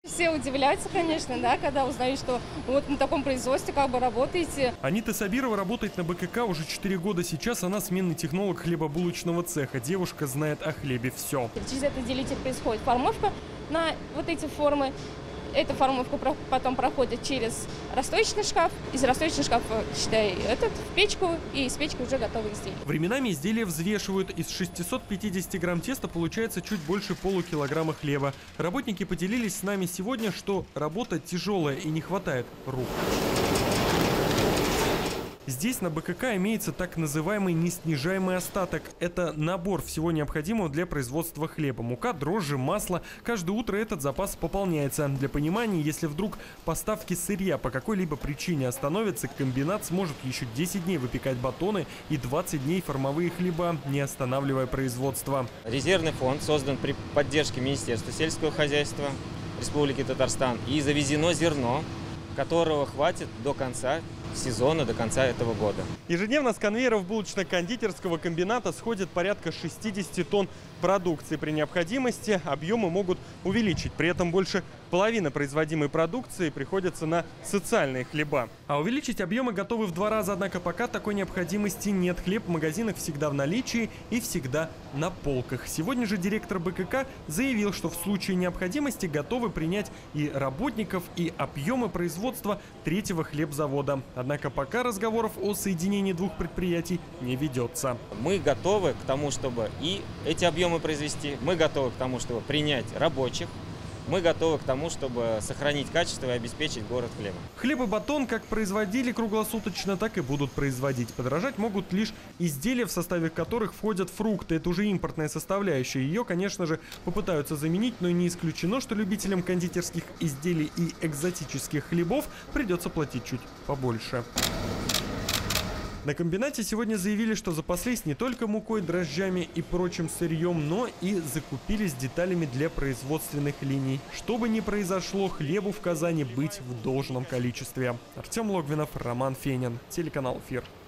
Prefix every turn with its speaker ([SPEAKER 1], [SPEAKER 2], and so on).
[SPEAKER 1] Все удивляются, конечно, да, когда узнают, что вот на таком производстве как бы работаете.
[SPEAKER 2] Анита Сабирова работает на БКК уже 4 года. Сейчас она сменный технолог хлебобулочного цеха. Девушка знает о хлебе все.
[SPEAKER 1] Через этот делитель происходит формовка на вот эти формы. Эта формовка потом проходит через расстоечный шкаф. Из расстоечного шкафа, считай, в печку, и из печки уже готовые изделия.
[SPEAKER 2] Временами изделия взвешивают. Из 650 грамм теста получается чуть больше полукилограмма хлеба. Работники поделились с нами сегодня, что работа тяжелая и не хватает рук. Здесь на БКК имеется так называемый неснижаемый остаток. Это набор всего необходимого для производства хлеба. Мука, дрожжи, масло. Каждое утро этот запас пополняется. Для понимания, если вдруг поставки сырья по какой-либо причине остановятся, комбинат сможет еще 10 дней выпекать батоны и 20 дней формовые хлеба, не останавливая производство.
[SPEAKER 3] Резервный фонд создан при поддержке Министерства сельского хозяйства Республики Татарстан. И завезено зерно, которого хватит до конца сезона, до конца этого года.
[SPEAKER 2] Ежедневно с конвейеров булочно-кондитерского комбината сходит порядка 60 тонн продукции. При необходимости объемы могут увеличить. При этом больше половины производимой продукции приходится на социальные хлеба. А увеличить объемы готовы в 2 раза, однако пока такой необходимости нет. Хлеб в магазинах всегда в наличии и всегда на полках. Сегодня же директор БКК заявил, что в случае необходимости готовы принять и работников, и объемы производства 3-го хлебзавода. Однако пока разговоров о соединении 2 предприятий не ведется.
[SPEAKER 3] Мы готовы к тому, чтобы и эти объемы произвести, мы готовы к тому, чтобы принять рабочих, мы готовы к тому, чтобы сохранить качество и обеспечить город хлебом.
[SPEAKER 2] Хлеб и батон как производили круглосуточно, так и будут производить. Подорожать могут лишь изделия, в составе которых входят фрукты. Это уже импортная составляющая. Ее, конечно же, попытаются заменить, но не исключено, что любителям кондитерских изделий и экзотических хлебов придется платить чуть побольше. На комбинате сегодня заявили, что запаслись не только мукой, дрожжами и прочим сырьем, но и закупились деталями для производственных линий. Что бы ни произошло, хлебу в Казани быть в должном количестве. Артем Логвинов, Роман Фенин, телеканал «Эфир».